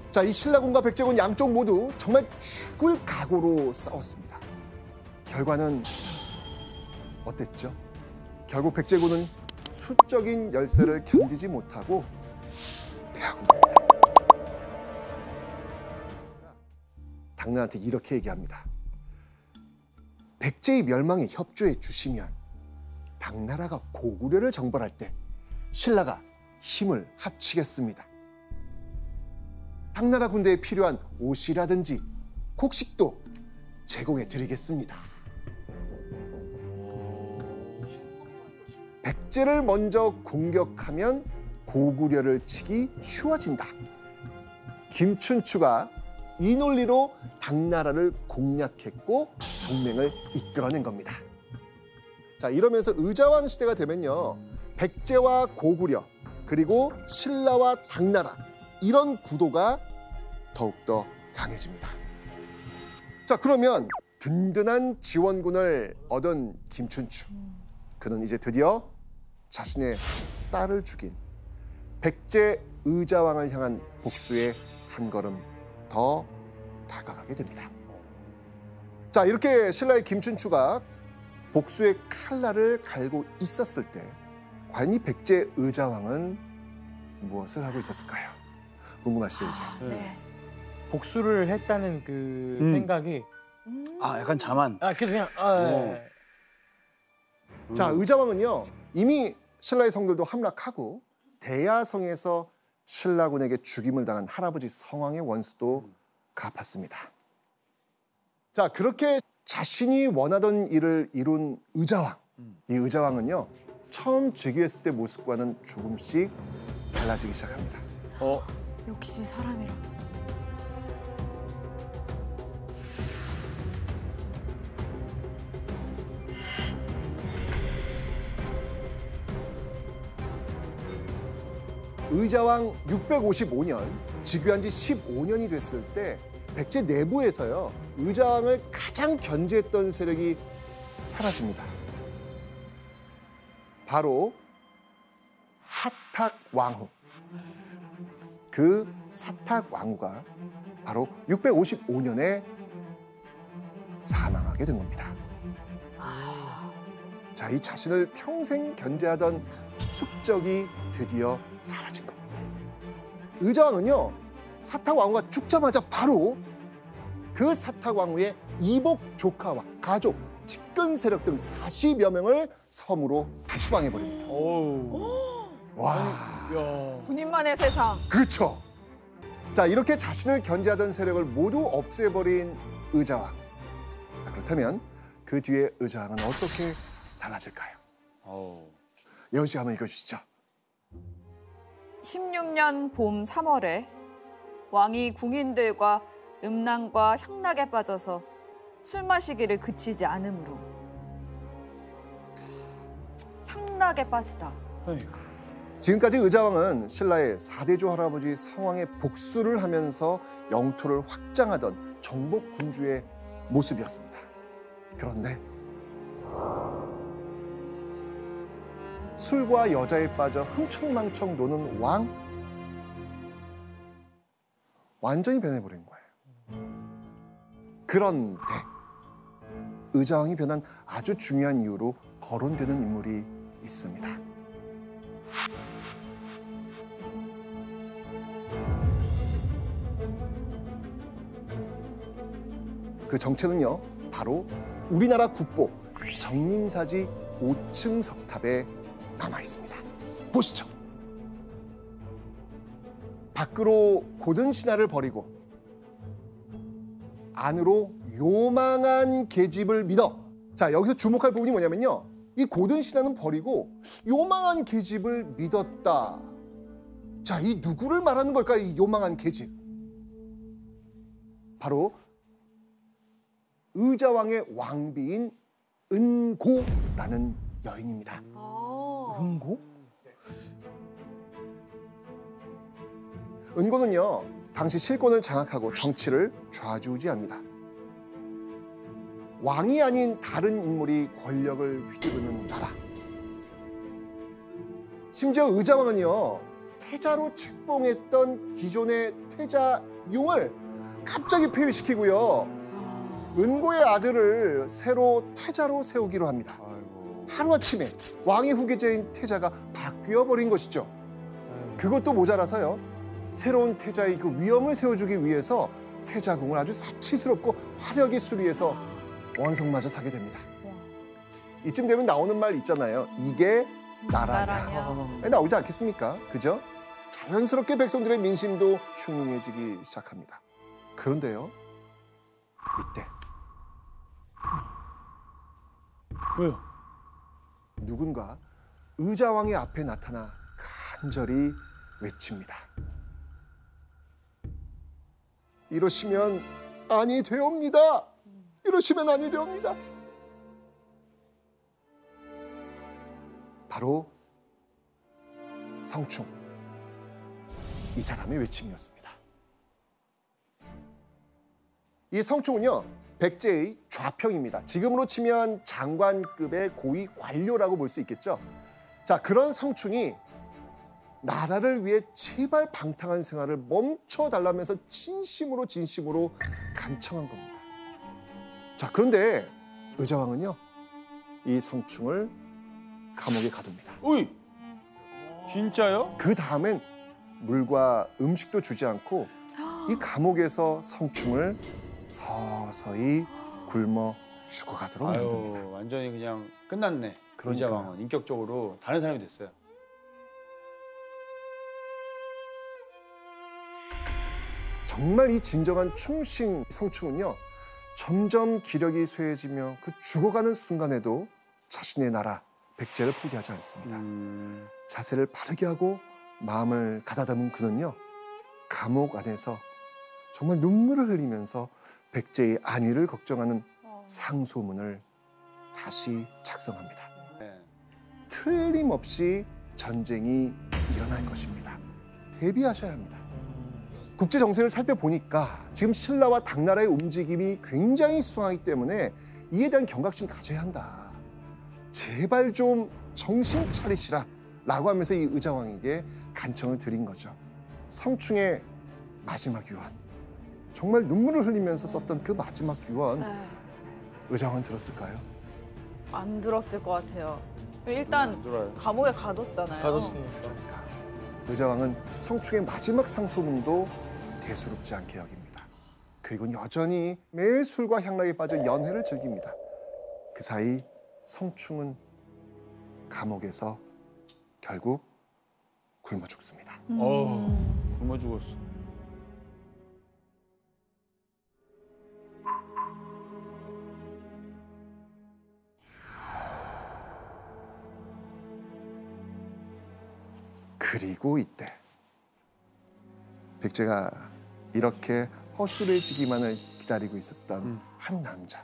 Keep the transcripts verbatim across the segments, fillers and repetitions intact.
자, 이 신라군과 백제군 양쪽 모두 정말 죽을 각오로 싸웠습니다. 결과는 어땠죠? 결국 백제군은 수적인 열세를 견디지 못하고 패하고 맙니다. 당나라한테 이렇게 얘기합니다. 백제의 멸망에 협조해 주시면 당나라가 고구려를 정벌할 때 신라가 힘을 합치겠습니다. 당나라 군대에 필요한 옷이라든지 곡식도 제공해 드리겠습니다. 백제를 먼저 공격하면 고구려를 치기 쉬워진다. 김춘추가 이 논리로 당나라를 공략했고 동맹을 이끌어낸 겁니다. 자, 이러면서 의자왕 시대가 되면요, 백제와 고구려 그리고 신라와 당나라 이런 구도가 더욱더 강해집니다. 자, 그러면 든든한 지원군을 얻은 김춘추, 그는 이제 드디어 자신의 딸을 죽인 백제 의자왕을 향한 복수에 한 걸음 더 다가가게 됩니다. 자, 이렇게 신라의 김춘추가 복수의 칼날을 갈고 있었을 때 과연 이 백제 의자왕은 무엇을 하고 있었을까요? 궁금하시죠, 이제? 아, 네. 복수를 했다는 그 음. 생각이 아, 약간 자만. 아, 그래서 그냥 아, 네. 음. 자, 의자왕은요, 이미 신라의 성들도 함락하고 대야성에서 신라군에게 죽임을 당한 할아버지 성왕의 원수도 갚았습니다. 자, 그렇게 자신이 원하던 일을 이룬 의자왕. 이 의자왕은요, 처음 즉위했을 때 모습과는 조금씩 달라지기 시작합니다. 어, 역시 사람이라. 의자왕 육백오십오 년, 즉위한 지 십오 년이 됐을 때 백제 내부에서요, 의자왕을 가장 견제했던 세력이 사라집니다. 바로 사탁왕후. 그 사탁왕후가 바로 육백오십오 년에 사망하게 된 겁니다. 자, 이 자신을 평생 견제하던 숙적이 드디어 사라진 겁니다. 의자왕은요, 사탁왕후가 죽자마자 바로 그 사탁왕후의 이복 조카와 가족, 측근 세력 등 사십여 명을 섬으로 추방해버립니다. 어우, 와, 야, 본인만의 세상. 그렇죠. 자, 이렇게 자신을 견제하던 세력을 모두 없애버린 의자왕. 자, 그렇다면 그 뒤에 의자왕은 어떻게 달라질까요? 어우. 예원 씨 한번 읽어주시죠. 십육 년 봄 삼월에 왕이 궁인들과 음란과 향락에 빠져서 술 마시기를 그치지 않으므로. 향락에 빠지다. 아이고. 지금까지 의자왕은 신라의 사대조 할아버지 성왕의 복수를 하면서 영토를 확장하던 정복 군주의 모습이었습니다. 그런데 술과 여자에 빠져 흥청망청 노는 왕, 완전히 변해버린 거예요. 그런데 의자왕이 변한 아주 중요한 이유로 거론되는 인물이 있습니다. 그 정체는요, 바로 우리나라 국보 정림사지 오 층 석탑에 남아 있습니다. 보시죠. 밖으로 고든 신화를 버리고 안으로 요망한 계집을 믿어. 자, 여기서 주목할 부분이 뭐냐면요, 이 고든 신화는 버리고 요망한 계집을 믿었다. 자, 이 누구를 말하는 걸까요? 이 요망한 계집. 바로 의자왕의 왕비인 은고라는 여인입니다. 아. 은고? 은고는요, 당시 실권을 장악하고 정치를 좌지우지합니다. 왕이 아닌 다른 인물이 권력을 휘두르는 나라. 심지어 의자왕은요, 태자로 책봉했던 기존의 태자용을 갑자기 폐위시키고요. 은고의 아들을 새로 태자로 세우기로 합니다. 아이고. 하루아침에 왕의 후계자인 태자가 바뀌어 버린 것이죠. 그것도 모자라서요. 새로운 태자의 그 위엄을 세워주기 위해서 태자궁을 아주 사치스럽고 화려하게 수리해서 원성마저 사게 됩니다. 이쯤 되면 나오는 말 있잖아요. 이게 나라냐. 나라냐. 나오지 않겠습니까? 그죠? 자연스럽게 백성들의 민심도 흉흉해지기 시작합니다. 그런데요. 이때 왜요? 누군가 의자왕의 앞에 나타나 간절히 외칩니다. 이러시면 아니 되옵니다. 이러시면 아니 되옵니다. 바로 성충, 이 사람의 외침이었습니다. 이 성충은요, 백제의 좌평입니다. 지금으로 치면 장관급의 고위 관료라고 볼 수 있겠죠. 자, 그런 성충이 나라를 위해 제발 방탕한 생활을 멈춰달라면서 진심으로 진심으로 간청한 겁니다. 자, 그런데 의자왕은요, 이 성충을 감옥에 가둡니다. 어이, 진짜요? 그 다음엔 물과 음식도 주지 않고 이 감옥에서 성충을 서서히 굶어 죽어가도록 만듭니다. 아유, 완전히 그냥 끝났네. 그러니까요. 의자왕은 인격적으로 다른 사람이 됐어요. 정말 이 진정한 충신 성충은요, 점점 기력이 쇠해지며 그 죽어가는 순간에도 자신의 나라 백제를 포기하지 않습니다. 음... 자세를 바르게 하고 마음을 가다듬은 그는요, 감옥 안에서 정말 눈물을 흘리면서 백제의 안위를 걱정하는 상소문을 다시 작성합니다. 네. 틀림없이 전쟁이 일어날 것입니다. 대비하셔야 합니다. 국제 정세를 살펴보니까 지금 신라와 당나라의 움직임이 굉장히 수상하기 때문에 이에 대한 경각심 가져야 한다. 제발 좀 정신 차리시라 라고 하면서 이 의자왕에게 간청을 드린 거죠. 성충의 마지막 유언, 정말 눈물을 흘리면서 썼던 그 마지막 유언, 네. 의자왕은 들었을까요? 안 들었을 것 같아요. 일단 안 들어요. 감옥에 가뒀잖아요. 가졌으니까. 의자왕은 성충의 마지막 상소문도 대수롭지 않게 여깁니다. 그리고 여전히 매일 술과 향락에 빠져 연회를 즐깁니다. 그 사이 성충은 감옥에서 결국 굶어 죽습니다. 어. 굶어 죽었어. 그리고 이때 백제가 이렇게 허술해지기만을 기다리고 있었던 음. 한 남자.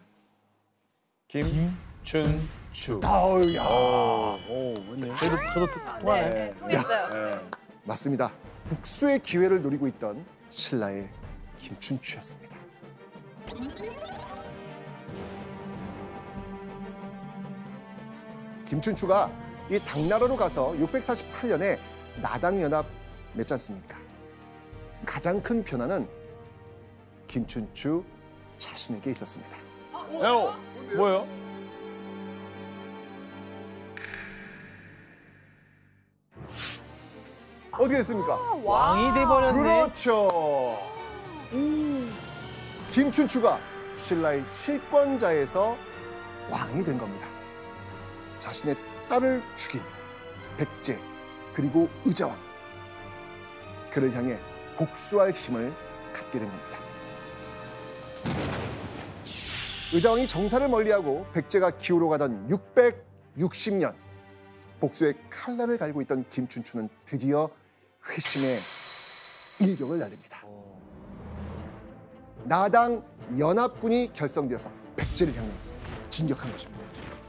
김춘추. 아우야. 오, 맞네. 저도 저도 통- 통하네. 네, 통했어요. 네. 맞습니다. 복수의 기회를 노리고 있던 신라의 김춘추였습니다. 김춘추가 이 당나라로 가서 육백사십팔 년에 나당연합 맺지 않습니까? 가장 큰 변화는 김춘추 자신에게 있었습니다. 어, 뭐예요? 어떻게 됐습니까? 왕이 돼버렸네. 그렇죠. 김춘추가 신라의 실권자에서 왕이 된 겁니다. 자신의 딸을 죽인 백제 그리고 의자왕, 그를 향해 복수할 힘을 갖게 된 겁니다. 의자왕이 정사를 멀리하고 백제가 기우러 가던 육백육십 년, 복수의 칼날을 갈고 있던 김춘추는 드디어 회심의 일격을 날립니다. 나당 연합군이 결성되어서 백제를 향해 진격한 것입니다.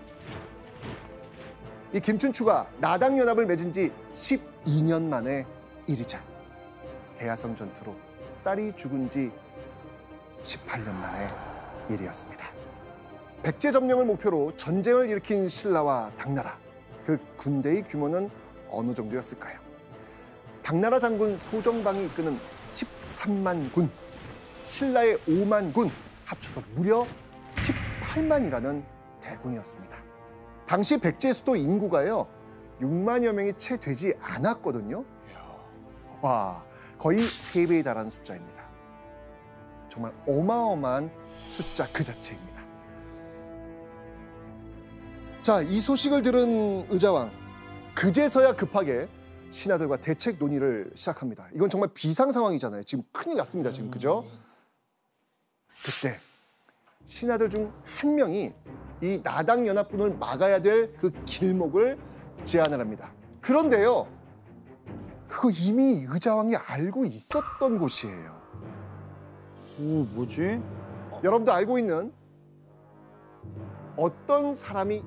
이 김춘추가 나당 연합을 맺은 지 십이 년 만의 일이자 대야성 전투로 딸이 죽은 지 십팔 년 만의 일이었습니다. 백제 점령을 목표로 전쟁을 일으킨 신라와 당나라, 그 군대의 규모는 어느 정도였을까요? 당나라 장군 소정방이 이끄는 십삼만 군, 신라의 오만 군 합쳐서 무려 십팔만이라는 대군이었습니다. 당시 백제 수도 인구가요 육만여 명이 채 되지 않았거든요. 와, 거의 세 배에 달하는 숫자입니다. 정말 어마어마한 숫자 그 자체입니다. 자, 이 소식을 들은 의자왕, 그제서야 급하게 신하들과 대책 논의를 시작합니다. 이건 정말 비상 상황이잖아요. 지금 큰일 났습니다. 지금 그죠? 그때 신하들 중 한 명이 이 나당 연합군을 막아야 될 그 길목을 제안을 합니다. 그런데요, 그거 이미 의자왕이 알고 있었던 곳이에요. 오, 뭐지? 여러분도 알고 있는 어떤 사람이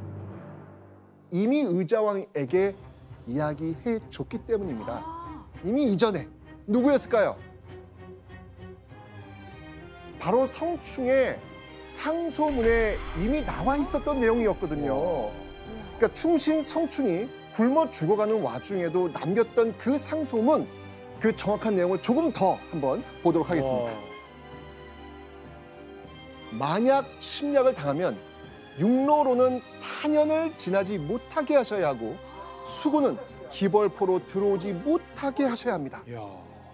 이미 의자왕에게 이야기해 줬기 때문입니다. 이미 이전에 누구였을까요? 바로 성충의 상소문에 이미 나와 있었던 내용이었거든요. 그러니까 충신 성충이 굶어 죽어가는 와중에도 남겼던 그 상소문, 그 정확한 내용을 조금 더 한번 보도록 하겠습니다. 만약 침략을 당하면 육로로는 탄현을 지나지 못하게 하셔야 하고 수군은 기벌포로 들어오지 못하게 하셔야 합니다. 이야.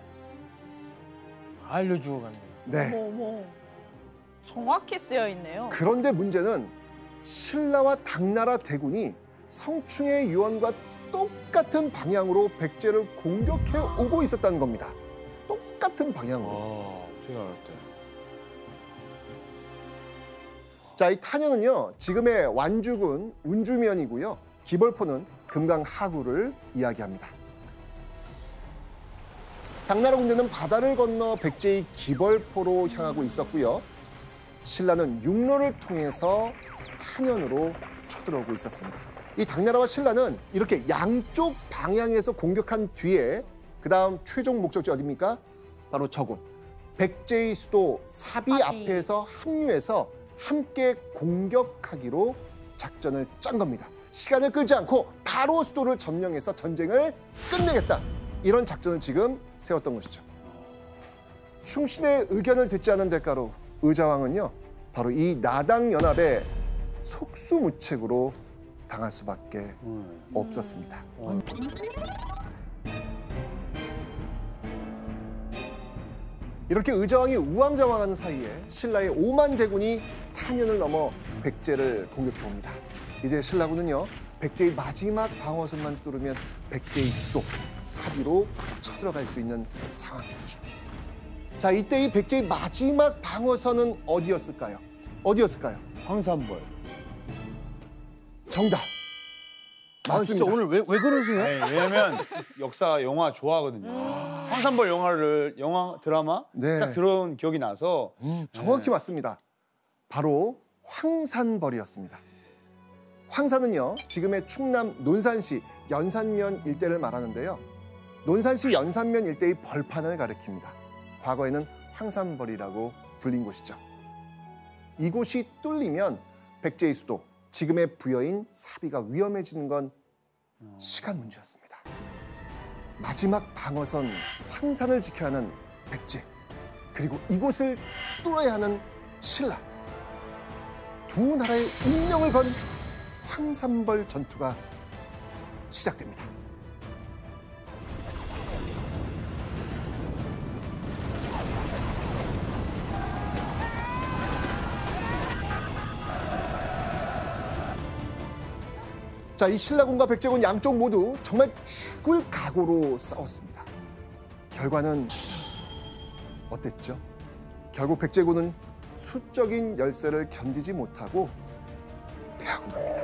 다 알려주고 갔네. 네. 어머, 어머. 정확히 쓰여 있네요. 그런데 문제는 신라와 당나라 대군이 성충의 유언과 똑같은 방향으로 백제를 공격해 오고 있었다는 겁니다. 똑같은 방향으로. 아, 어떻게 알았대? 자, 이 탄현은요, 지금의 완주군 운주면이고요. 기벌포는 금강 하구를 이야기합니다. 당나라 군대는 바다를 건너 백제의 기벌포로 향하고 있었고요. 신라는 육로를 통해서 탄현으로 쳐들어오고 있었습니다. 이 당나라와 신라는 이렇게 양쪽 방향에서 공격한 뒤에 그 다음 최종 목적지 어디입니까? 바로 저곳. 백제의 수도 사비, 사비. 앞에서 합류해서 함께 공격하기로 작전을 짠 겁니다. 시간을 끌지 않고 바로 수도를 점령해서 전쟁을 끝내겠다. 이런 작전을 지금 세웠던 것이죠. 충신의 의견을 듣지 않은 대가로 의자왕은요, 바로 이 나당 연합의 속수무책으로 당할 수밖에 음. 없었습니다. 어. 이렇게 의자왕이 우왕좌왕하는 사이에 신라의 오만 대군이 탄현을 넘어 백제를 공격해 옵니다. 이제 신라군은요, 백제의 마지막 방어선만 뚫으면 백제의 수도 사비로 쳐들어갈 수 있는 상황이었죠. 자, 이때 이 백제의 마지막 방어선은 어디였을까요? 어디였을까요? 황산벌. 정답. 아, 맞습니다. 진짜 오늘 왜, 왜 그러세요? 네, 왜냐면 역사 영화 좋아하거든요. 황산벌 영화를 영화 드라마 네. 딱 들어온 기억이 나서 음, 정확히 맞습니다. 바로 황산벌이었습니다. 황산은요, 지금의 충남 논산시 연산면 일대를 말하는데요. 논산시 연산면 일대의 벌판을 가리킵니다. 과거에는 황산벌이라고 불린 곳이죠. 이곳이 뚫리면 백제의 수도, 지금의 부여인 사비가 위험해지는 건 시간 문제였습니다. 마지막 방어선 황산을 지켜야 하는 백제, 그리고 이곳을 뚫어야 하는 신라. 두 나라의 운명을 건 황산벌 전투가 시작됩니다. 자, 이 신라군과 백제군 양쪽 모두 정말 죽을 각오로 싸웠습니다. 결과는 어땠죠? 결국 백제군은 수적인 열세를 견디지 못하고 패하고 맙니다.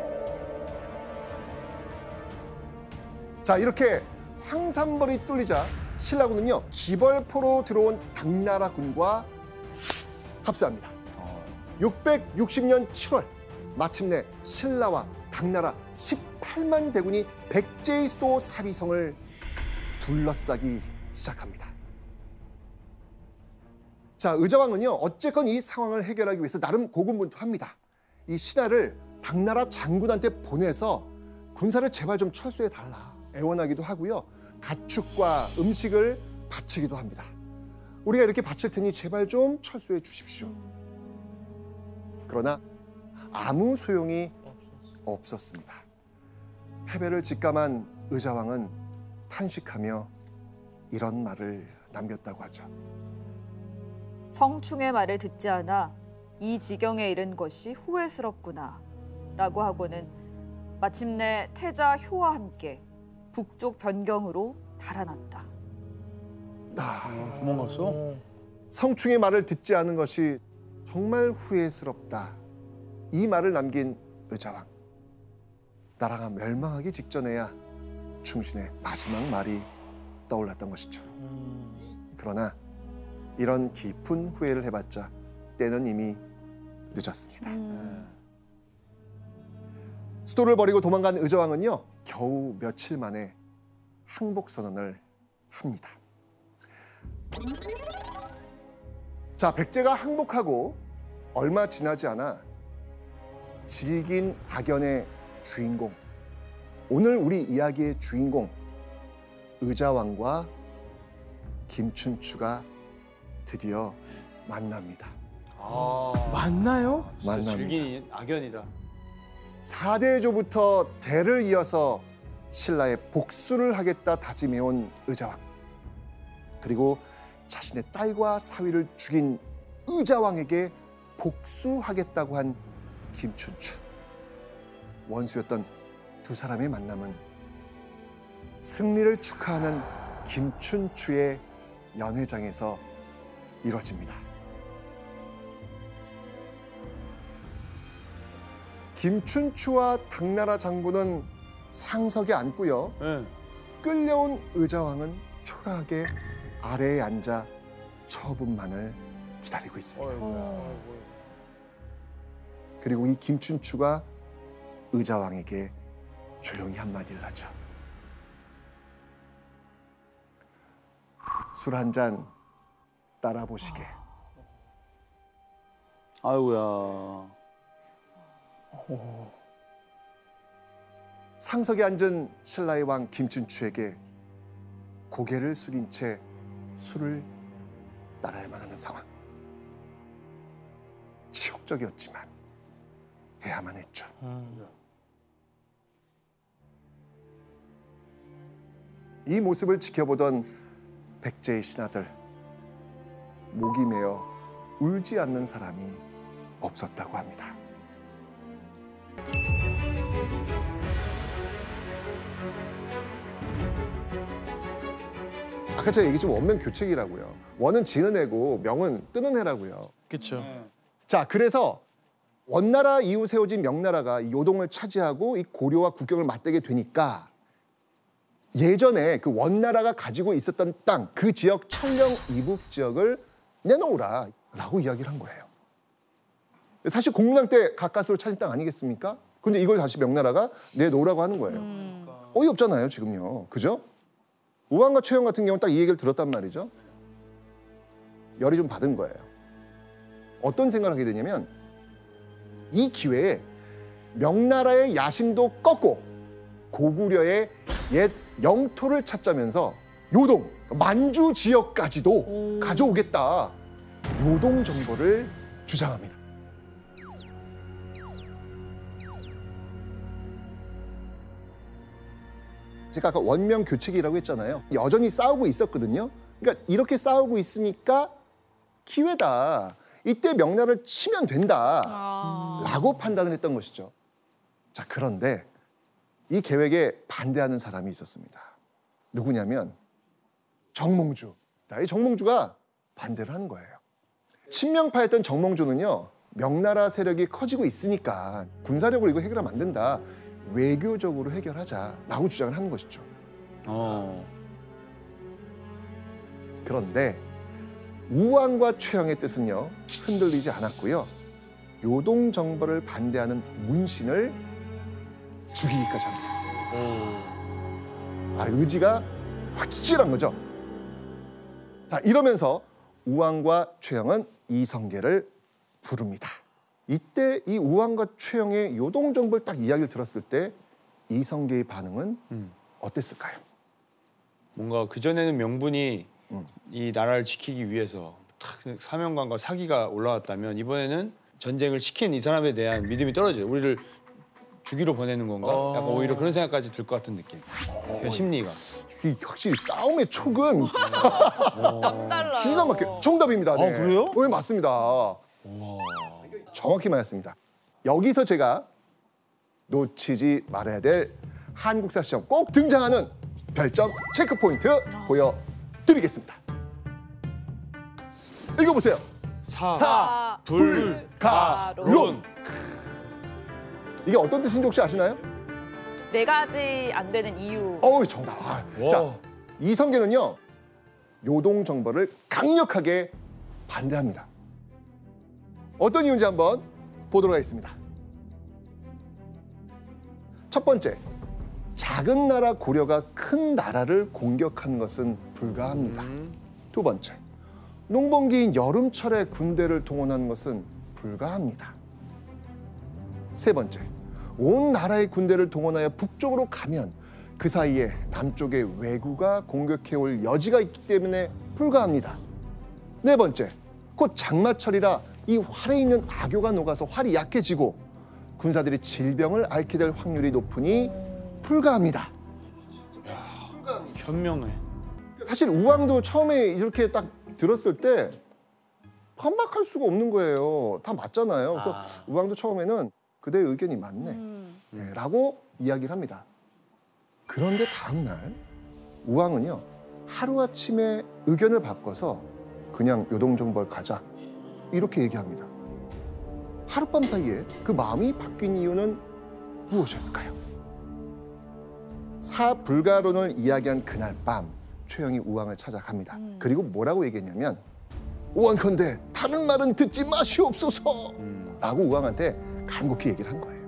자, 이렇게 황산벌이 뚫리자 신라군은요, 기벌포로 들어온 당나라군과 합세합니다. 육백육십 년 칠월 마침내 신라와 당나라 십팔만 대군이 백제의 수도 사비성을 둘러싸기 시작합니다. 자, 의자왕은요, 어쨌건 이 상황을 해결하기 위해서 나름 고군분투합니다. 이 신하를 당나라 장군한테 보내서 군사를 제발 좀 철수해 달라 애원하기도 하고요. 가축과 음식을 바치기도 합니다. 우리가 이렇게 바칠 테니 제발 좀 철수해 주십시오. 그러나 아무 소용이 없었습니다. 패배를 직감한 의자왕은 탄식하며 이런 말을 남겼다고 하죠. 성충의 말을 듣지 않아 이 지경에 이른 것이 후회스럽구나 라고 하고는 마침내 태자 효와 함께 북쪽 변경으로 달아났다. 아, 도망갔어? 성충의 말을 듣지 않은 것이 정말 후회스럽다. 이 말을 남긴 의자왕. 나라가 멸망하기 직전에야 충신의 마지막 말이 떠올랐던 것이죠. 그러나 이런 깊은 후회를 해봤자 때는 이미 늦었습니다. 음. 수도를 버리고 도망간 의자왕은요, 겨우 며칠 만에 항복 선언을 합니다. 자, 백제가 항복하고 얼마 지나지 않아 질긴 악연의 주인공, 오늘 우리 이야기의 주인공 의자왕과 김춘추가 드디어 만납니다. 아, 맞나요? 진짜 만납니다. 질긴 악연이다. 사대조부터 대를 이어서 신라의 복수를 하겠다 다짐해온 의자왕, 그리고 자신의 딸과 사위를 죽인 의자왕에게 복수하겠다고 한 김춘추. 원수였던 두 사람의 만남은 승리를 축하하는 김춘추의 연회장에서 이루어집니다. 김춘추와 당나라 장군은 상석에 앉고요. 네. 끌려온 의자왕은 초라하게 아래에 앉아 처분만을 기다리고 있습니다. 어이구야. 그리고 이 김춘추가 의자왕에게 조용히 한마디를 하죠. 술 한 잔 따라 보시게. 아이고야. 상석에 앉은 신라의 왕 김춘추에게 고개를 숙인 채 술을 따라야만 하는 상황. 치욕적이었지만 해야만 했죠. 이 모습을 지켜보던 백제의 신하들, 목이 메어 울지 않는 사람이 없었다고 합니다. 아까 제가 얘기했죠. 원명 교책이라고요. 원은 지은 애고 명은 뜨는 애라고요. 그렇죠. 네. 자, 그래서 원나라 이후 세워진 명나라가 이 요동을 차지하고 이 고려와 국경을 맞대게 되니까 예전에 그 원나라가 가지고 있었던 땅, 그 지역 천령 이북 지역을 내놓으라라고 이야기를 한 거예요. 사실 공문왕 때 가까스로 찾은 땅 아니겠습니까? 근데 이걸 다시 명나라가 내놓으라고 하는 거예요. 음. 어이없잖아요, 지금요. 그죠? 우왕과 최영 같은 경우는 딱 이 얘기를 들었단 말이죠. 열이 좀 받은 거예요. 어떤 생각을 하게 되냐면 이 기회에 명나라의 야심도 꺾고 고구려의 옛 영토를 찾자면서 요동, 만주 지역까지도 오. 가져오겠다. 요동 정보를 주장합니다. 제가 아까 원명 교책이라고 했잖아요. 여전히 싸우고 있었거든요. 그러니까 이렇게 싸우고 있으니까 기회다. 이때 명나라를 치면 된다. 아. 라고 판단을 했던 것이죠. 자, 그런데 이 계획에 반대하는 사람이 있었습니다. 누구냐면 정몽주. 이 정몽주가 반대를 한 거예요. 친명파였던 정몽주는요, 명나라 세력이 커지고 있으니까 군사력으로 이거 해결하면 안 된다. 외교적으로 해결하자라고 주장을 한 것이죠. 어. 그런데 우왕과 최영의 뜻은요, 흔들리지 않았고요. 요동 정벌을 반대하는 문신을 죽이기까지 합니다. 아, 의지가 확실한 거죠. 자, 이러면서 우왕과 최영은 이성계를 부릅니다. 이때 이 우왕과 최영의 요동 정벌 딱 이야기를 들었을 때 이성계의 반응은 음. 어땠을까요? 뭔가 그 전에는 명분이 음. 이 나라를 지키기 위해서 탁 사명감과 사기가 올라왔다면 이번에는 전쟁을 시킨 이 사람에 대한 믿음이 떨어져요. 우리를 죽이러 보내는 건가? 어. 약간 오히려 그런 생각까지 들 것 같은 느낌. 그 심리가. 이 확실히 싸움의 촉은 남달라요. 기가 막혀. 정답입니다. 네. 아, 그래요? 네, 맞습니다. 정확히 맞았습니다. 여기서 제가 놓치지 말아야 될 한국사 시험 꼭 등장하는 별점 체크 포인트 보여드리겠습니다. 읽어보세요. 사, 사, 불, 가, 론. 론. 이게 어떤 뜻인지 혹시 아시나요? 네 가지 안 되는 이유. 어우, 정답. 아, 와. 자, 이성계는요, 요동 정벌을 강력하게 반대합니다. 어떤 이유인지 한번 보도록 하겠습니다. 첫 번째, 작은 나라 고려가 큰 나라를 공격한 것은 불가합니다. 두 번째, 농번기인 여름철에 군대를 동원한 것은 불가합니다. 세 번째, 온 나라의 군대를 동원하여 북쪽으로 가면 그 사이에 남쪽의 왜구가 공격해올 여지가 있기 때문에 불가합니다. 네 번째, 곧 장마철이라 이 활에 있는 악효가 녹아서 활이 약해지고 군사들이 질병을 앓게 될 확률이 높으니 불가합니다. 현명해. 사실 우왕도 처음에 이렇게 딱 들었을 때 반박할 수가 없는 거예요. 다 맞잖아요. 그래서 아. 우왕도 처음에는 그대의 의견이 맞네 음. 네, 라고 이야기를 합니다. 그런데 다음 날 우왕은요, 하루아침에 의견을 바꿔서 그냥 요동정벌 가자 이렇게 얘기합니다. 하룻밤 사이에 그 마음이 바뀐 이유는 무엇이었을까요? 사불가론을 이야기한 그날 밤 최영이 우왕을 찾아갑니다. 음. 그리고 뭐라고 얘기했냐면, 우왕컨대 다른 말은 듣지 마시옵소서 음. 라고 우왕한테 간곡히 얘기를 한 거예요.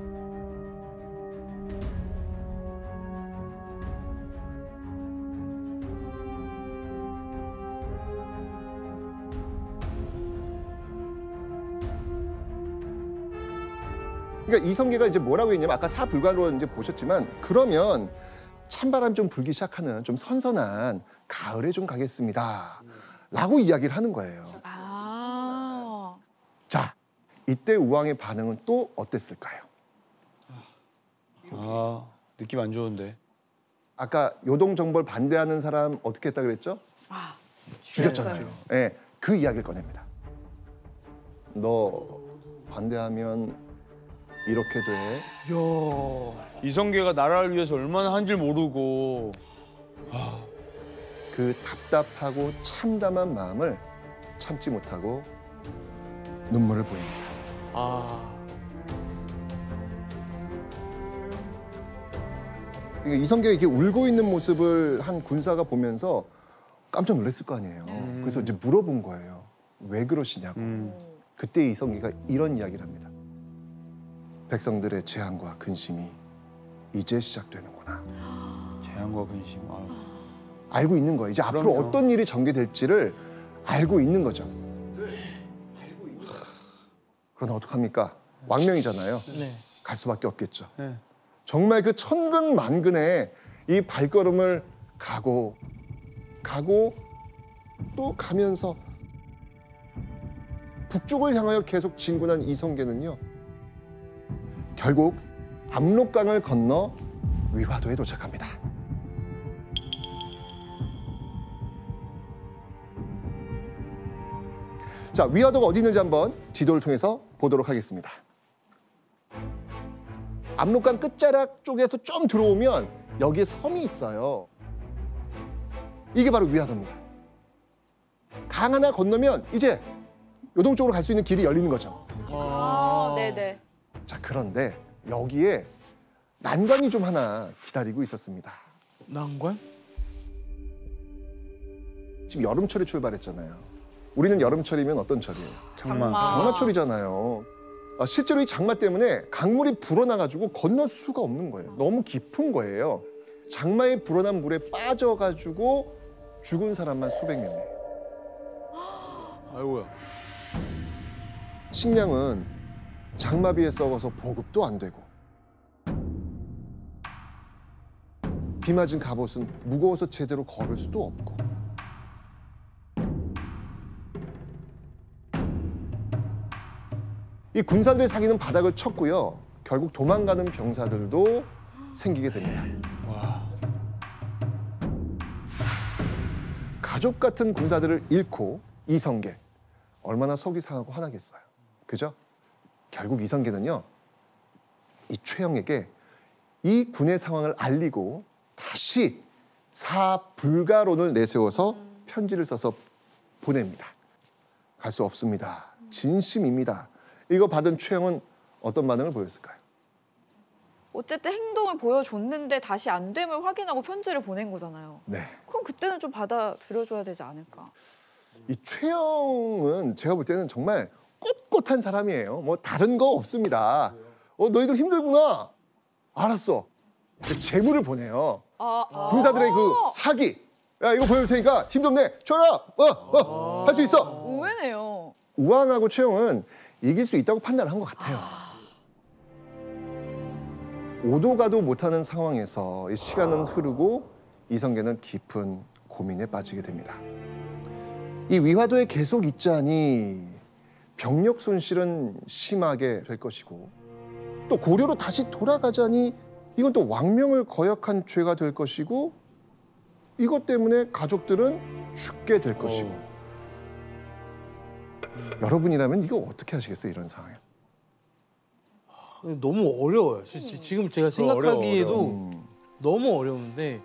그러니까 이성계가 이제 뭐라고 했냐면, 아까 사불가론 이제 보셨지만, 그러면 찬바람 좀 불기 시작하는 좀 선선한 가을에 좀 가겠습니다 라고 이야기를 하는 거예요. 아. 자, 이때 우왕의 반응은 또 어땠을까요? 아, 느낌 안 좋은데. 아까 요동정벌 반대하는 사람 어떻게 했다 그랬죠? 아. 죽였잖아요. 예, 그 이야기를 꺼냅니다. 너 반대하면 이렇게 돼. 이야. 이성계가 나라를 위해서 얼마나 한 줄 모르고. 그 답답하고 참담한 마음을 참지 못하고 눈물을 보입니다. 아. 그러니까 이성계가 이렇게 울고 있는 모습을 한 군사가 보면서 깜짝 놀랐을 거 아니에요. 네. 그래서 이제 물어본 거예요. 왜 그러시냐고. 음. 그때 이성계가 이런 이야기를 합니다. 백성들의 재앙과 근심이 이제 시작되는구나. 재앙과 근심. 아유. 알고 있는 거예요. 이제 앞으로 그럼요. 어떤 일이 전개될지를 알고 있는 거죠. 그러나 어떡합니까? 왕명이잖아요. 네. 갈 수밖에 없겠죠. 네. 정말 그 천근만근의 이 발걸음을 가고 가고 또 가면서 북쪽을 향하여 계속 진군한 이성계는요, 결국 압록강을 건너 위화도에 도착합니다. 자, 위화도가 어디 있는지 한번 지도를 통해서 보도록 하겠습니다. 압록강 끝자락 쪽에서 좀 들어오면 여기에 섬이 있어요. 이게 바로 위화도입니다. 강 하나 건너면 이제 요동 쪽으로 갈 수 있는 길이 열리는 거죠. 아, 네네. 자, 그런데 여기에 난관이 좀 하나 기다리고 있었습니다. 난관? 지금 여름철에 출발했잖아요. 우리는 여름철이면 어떤 철이에요? 장마. 장마. 장마철이잖아요. 아, 실제로 이 장마 때문에 강물이 불어나가지고 건널 수가 없는 거예요. 너무 깊은 거예요. 장마에 불어난 물에 빠져가지고 죽은 사람만 수백 명이에요. 아이고야. 식량은 장마비에 썩어서 보급도 안 되고, 비 맞은 갑옷은 무거워서 제대로 걸을 수도 없고. 이 군사들의 사기는 바닥을 쳤고요. 결국 도망가는 병사들도 생기게 됩니다. 와. 가족 같은 군사들을 잃고 이성계 얼마나 속이 상하고 화나겠어요. 그죠? 결국 이성계는요. 이 최영에게 이 군의 상황을 알리고 다시 사불가론을 내세워서 편지를 써서 보냅니다. 갈 수 없습니다. 진심입니다. 이거 받은 최영은 어떤 반응을 보였을까요? 어쨌든 행동을 보여줬는데 다시 안 됨을 확인하고 편지를 보낸 거잖아요. 네. 그럼 그때는 좀 받아들여줘야 되지 않을까? 이 최영은 제가 볼 때는 정말 꼿꼿한 사람이에요. 뭐 다른 거 없습니다. 어, 너희들 힘들구나. 알았어. 재물을 보내요. 아, 아. 군사들의 그 사기. 야, 이거 보여줄 테니까 힘 좀 내. 쳐라. 어, 어. 할 수 있어. 의외네요. 우왕하고 최영은 이길 수 있다고 판단을 한 것 같아요. 오도 가도 못하는 상황에서 이 시간은 흐르고 이성계는 깊은 고민에 빠지게 됩니다. 이 위화도에 계속 있자니 병력 손실은 심하게 될 것이고 또 고려로 다시 돌아가자니 이건 또 왕명을 거역한 죄가 될 것이고 이것 때문에 가족들은 죽게 될 것이고 어. 여러분이라면 이거 어떻게 하시겠어요? 이런 상황에서. 너무 어려워요. 지- 지금 제가 생각하기에도 어려워, 음. 너무 어려운데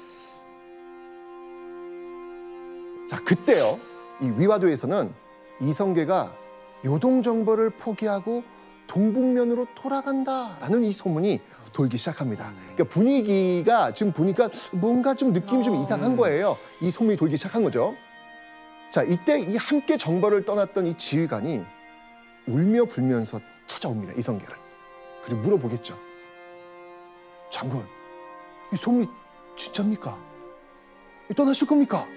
자, 그때요. 이 위화도에서는 이성계가 요동정벌을 포기하고 동북면으로 돌아간다라는 이 소문이 돌기 시작합니다. 그러니까 분위기가 지금 보니까 뭔가 좀 느낌이 좀 이상한 거예요. 이 소문이 돌기 시작한 거죠. 자, 이때 이 함께 정벌을 떠났던 이 지휘관이 울며 불면서 찾아옵니다. 이성계를. 그리고 물어보겠죠. 장군, 이 소문이 진짜입니까? 떠나실 겁니까?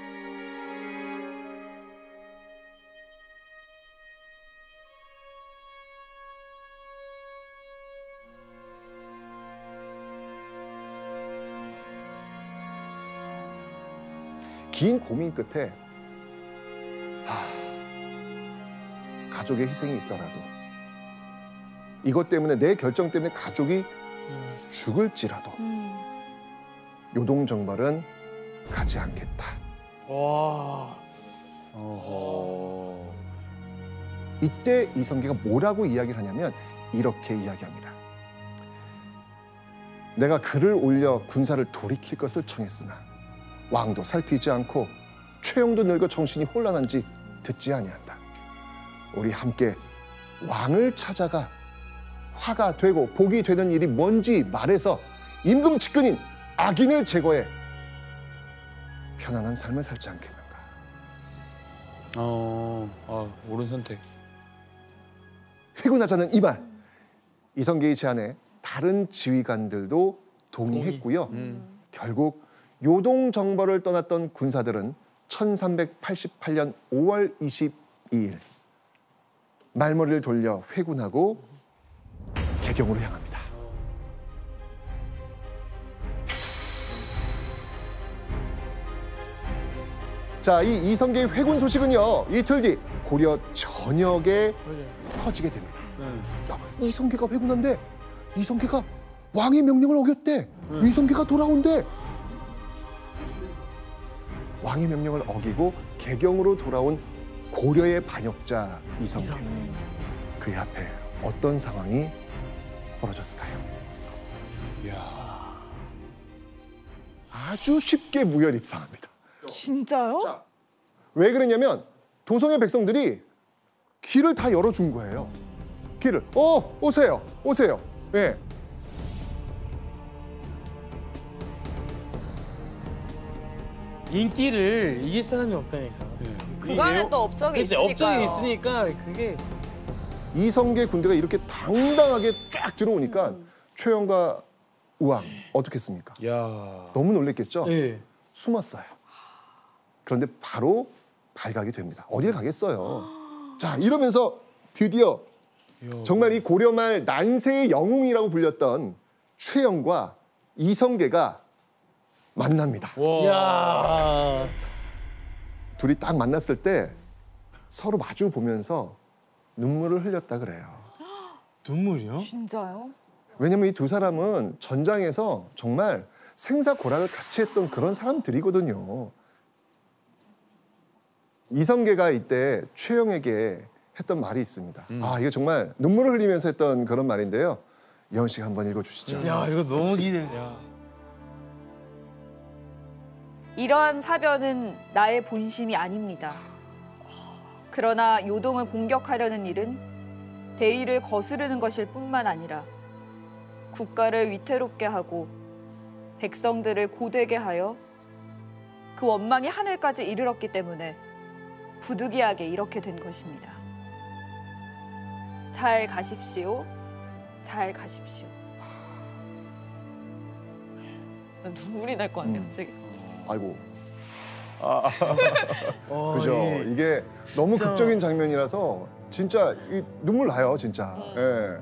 긴 고민 끝에 하, 가족의 희생이 있더라도 이것 때문에 내 결정 때문에 가족이 죽을지라도 음. 요동정벌은 가지 않겠다. 와 어허. 이때 이성계가 뭐라고 이야기를 하냐면 이렇게 이야기합니다. 내가 글을 올려 군사를 돌이킬 것을 청했으나 왕도 살피지 않고 최영도 늙어 정신이 혼란한지 듣지 아니한다. 우리 함께 왕을 찾아가 화가 되고 복이 되는 일이 뭔지 말해서 임금측근인 악인을 제거해 편안한 삶을 살지 않겠는가. 어, 아, 옳은 선택. 회군하자는 이 말. 이성계의 제안에 다른 지휘관들도 동의했고요. 음. 결국 요동정벌을 떠났던 군사들은 천삼백팔십팔 년 오월 이십이일 말머리를 돌려 회군하고 개경으로 향합니다. 자, 이 이성계의 회군 소식은요. 이틀 뒤 고려 전역에 퍼지게 됩니다. 네. 야, 이성계가 회군한데 이성계가 왕의 명령을 어겼대. 이성계가 돌아온대. 왕의 명령을 어기고 개경으로 돌아온 고려의 반역자 이성계. 그의 앞에 어떤 상황이 벌어졌을까요? 이야. 아주 쉽게 무혈입상합니다. 진짜요? 왜 그러냐면 도성의 백성들이 길을 다 열어준 거예요. 길을. 어, 오세요. 오세요. 예. 인기를 이길 사람이 없다니까. 그간에 또 업적이 그치, 있으니까요. 업적이 있으니까 그게 이성계 군대가 이렇게 당당하게 쫙 들어오니까 최영과 우왕 어떻게 했습니까? 야. 너무 놀랬겠죠? 예. 숨었어요. 그런데 바로 발각이 됩니다. 어딜 가겠어요. 자, 이러면서 드디어 이야. 정말 이 고려말 난세의 영웅이라고 불렸던 최영과 이성계가 만납니다. 야. 둘이 딱 만났을 때 서로 마주 보면서 눈물을 흘렸다 그래요. 눈물이요? 진짜요? 왜냐면 이 두 사람은 전장에서 정말 생사고락을 같이 했던 그런 사람들이거든요. 이성계가 이때 최영에게 했던 말이 있습니다. 음. 아, 이거 정말 눈물을 흘리면서 했던 그런 말인데요. 예원 씨가 한번 읽어주시죠. 야, 이거 너무 기대돼. 이러한 사변은 나의 본심이 아닙니다. 그러나 요동을 공격하려는 일은 대의를 거스르는 것일 뿐만 아니라 국가를 위태롭게 하고 백성들을 고되게 하여 그 원망이 하늘까지 이르렀기 때문에 부득이하게 이렇게 된 것입니다. 잘 가십시오. 잘 가십시오. 난 눈물이 날 것 같네, 갑자기. 아이고. 어, 그죠. 이게 이게 너무 진짜- 극적인 장면이라서 진짜 이 눈물 나요, 진짜. 예.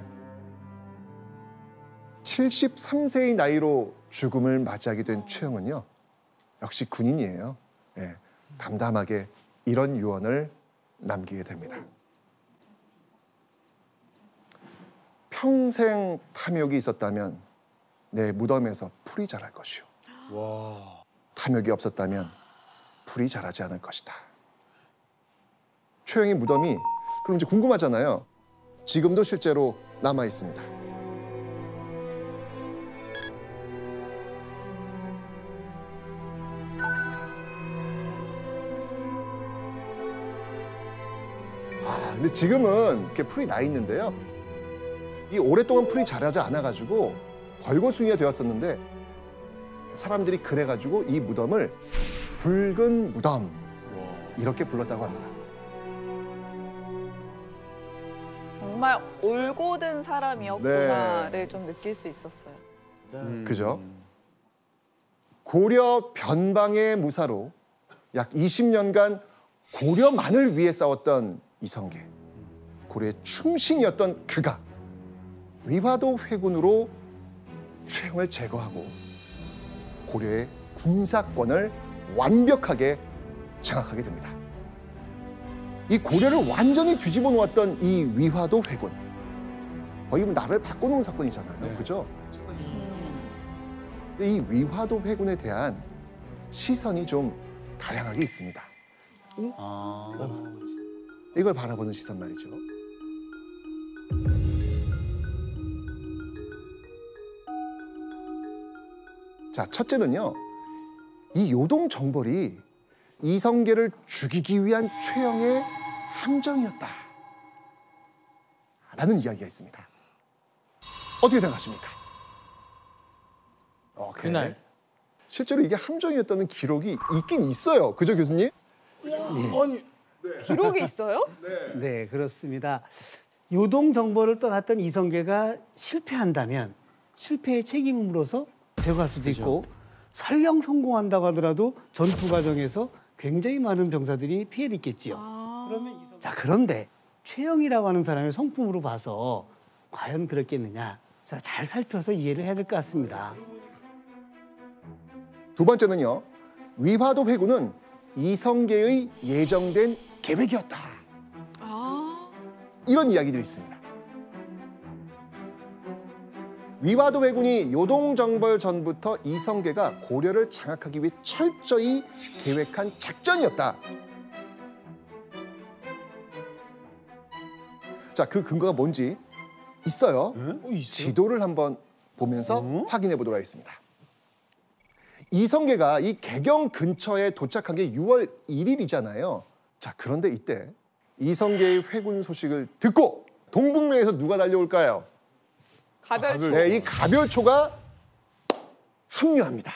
칠십삼 세의 나이로 죽음을 맞이하게 된 최영은요. 역시 군인이에요. 예. 담담하게 이런 유언을 남기게 됩니다. 평생 탐욕이 있었다면 내 무덤에서 풀이 자랄 것이요. 와. 탐욕이 없었다면 풀이 자라지 않을 것이다. 최영의 무덤이 그럼 이제 궁금하잖아요. 지금도 실제로 남아 있습니다. 아, 근데 지금은 이렇게 풀이 나 있는데요. 이 오랫동안 풀이 자라지 않아가지고 벌거숭이가 되었었는데 사람들이 그래가지고 이 무덤을 붉은 무덤 이렇게 불렀다고 합니다. 정말 올곧은 사람이었구나를 좀 느낄 수 있었어요. 음. 그죠? 고려 변방의 무사로 약 이십 년간 고려만을 위해 싸웠던 이성계. 고려의 충신이었던 그가 위화도 회군으로 최영을 제거하고 고려의 군사권을 완벽하게 장악하게 됩니다. 이 고려를 완전히 뒤집어 놓았던 이 위화도 회군. 거의 뭐 나라를 바꿔놓은 사건이잖아요. 네. 그죠? 이 위화도 회군에 대한 시선이 좀 다양하게 있습니다. 아. 이걸 바라보는 시선 말이죠. 자, 첫째는요. 이 요동 정벌이 이성계를 죽이기 위한 최영의 함정이었다. 라는 이야기가 있습니다. 어떻게 생각하십니까? 오케이. 그날. 실제로 이게 함정이었다는 기록이 있긴 있어요. 그죠, 교수님? 기록이 있어요? 네, 그렇습니다. 요동 정벌을 떠났던 이성계가 실패한다면 실패의 책임을 물어서 제거할 수도 있고 설령 성공한다고 하더라도 전투 과정에서 굉장히 많은 병사들이 피해를 입겠지요. 그러면 이성... 자, 그런데 최영이라고 하는 사람의 성품으로 봐서 과연 그렇겠느냐? 자, 잘 살펴서 이해를 해야 될 것 같습니다. 두 번째는요. 위화도 회군은 이성계의 예정된 계획이었다. 아, 이런 이야기들이 있습니다. 위화도 회군이 요동정벌 전부터 이성계가 고려를 장악하기 위해 철저히 계획한 작전이었다. 자, 그 근거가 뭔지 있어요. 어, 있어요? 지도를 한번 보면서 확인해 보도록 하겠습니다. 이성계가 이 개경 근처에 도착한 게 유월 일일이잖아요. 자, 그런데 이때 이성계의 회군 소식을 듣고 동북면에서 누가 달려올까요? 가별초. 네, 이 가별초가 합류합니다.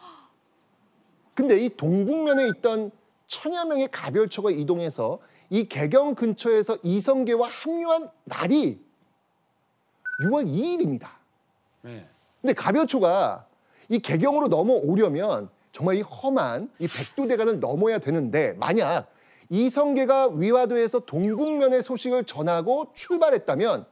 근데 이 동북면에 있던 천여 명의 가별초가 이동해서 이 개경 근처에서 이성계와 합류한 날이 유월 이일입니다. 네. 근데 가별초가 이 개경으로 넘어오려면 정말 이 험한 이 백두대간을 넘어야 되는데 만약 이성계가 위화도에서 동북면의 소식을 전하고 출발했다면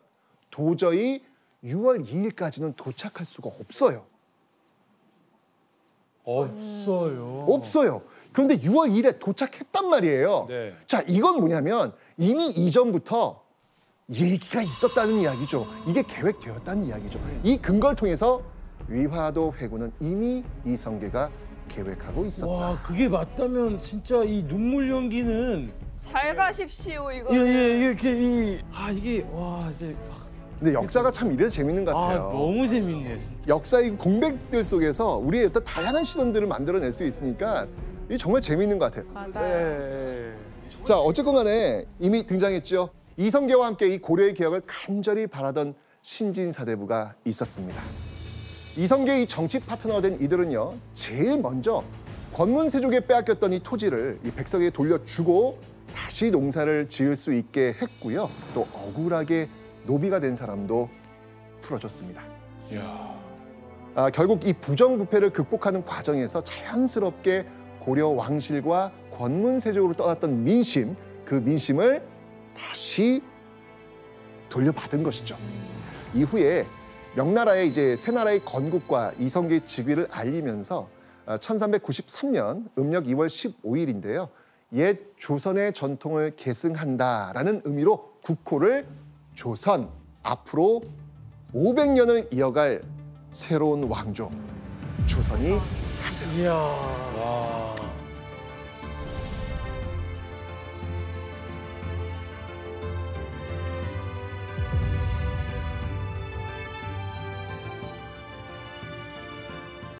도저히 유월 이일까지는 도착할 수가 없어요. 없어요. 없어요. 그런데 유월 이일에 도착했단 말이에요. 네. 자, 이건 뭐냐면 이미 이전부터 얘기가 있었다는 이야기죠. 이게 계획되었다는 이야기죠. 이 근거를 통해서 위화도 회군은 이미 이성계가 계획하고 있었다. 와, 그게 맞다면 진짜 이 눈물 연기는 잘 가십시오 이거. 예, 예, 이렇게 이 아, 이게 와, 이제 근데 역사가 참 이래서 재밌는 것 아, 같아요. 너무 재밌네요, 진짜. 역사의 공백들 속에서 우리의 어떤 다양한 시선들을 만들어낼 수 있으니까 이게 정말 재밌는 것 같아요. 맞아요. 네. 자, 어쨌건 간에 이미 등장했죠. 이성계와 함께 이 고려의 개혁을 간절히 바라던 신진사대부가 있었습니다. 이성계의 이 정치 파트너가 된 이들은요, 제일 먼저 권문세족에 빼앗겼던 이 토지를 이 백성에게 돌려주고 다시 농사를 지을 수 있게 했고요. 또 억울하게 노비가 된 사람도 풀어줬습니다. 이야. 아, 결국 이 부정부패를 극복하는 과정에서 자연스럽게 고려 왕실과 권문세족으로 떠났던 민심, 그 민심을 다시 돌려받은 것이죠. 이후에 명나라의 이제 새 나라의 건국과 이성계의 즉위를 알리면서 천삼백구십삼 년 음력 이월 십오일인데요. 옛 조선의 전통을 계승한다라는 의미로 국호를 조선, 앞으로 오백 년을 이어갈 새로운 왕조, 조선이 탄생. 이야. 와.